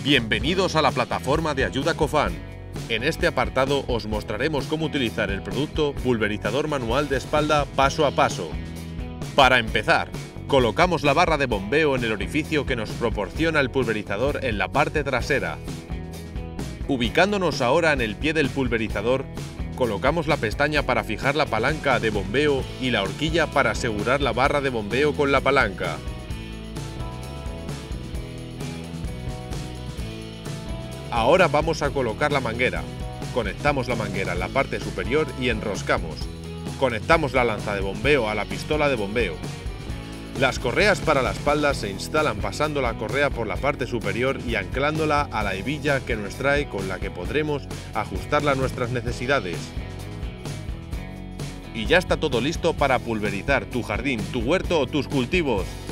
Bienvenidos a la plataforma de ayuda Cofan. En este apartado os mostraremos cómo utilizar el producto pulverizador manual de espalda paso a paso. Para empezar, colocamos la barra de bombeo en el orificio que nos proporciona el pulverizador en la parte trasera. Ubicándonos ahora en el pie del pulverizador, colocamos la pestaña para fijar la palanca de bombeo y la horquilla para asegurar la barra de bombeo con la palanca. Ahora vamos a colocar la manguera. Conectamos la manguera en la parte superior y enroscamos. Conectamos la lanza de bombeo a la pistola de bombeo. Las correas para la espalda se instalan pasando la correa por la parte superior y anclándola a la hebilla que nos trae, con la que podremos ajustarla a nuestras necesidades. Y ya está todo listo para pulverizar tu jardín, tu huerto o tus cultivos.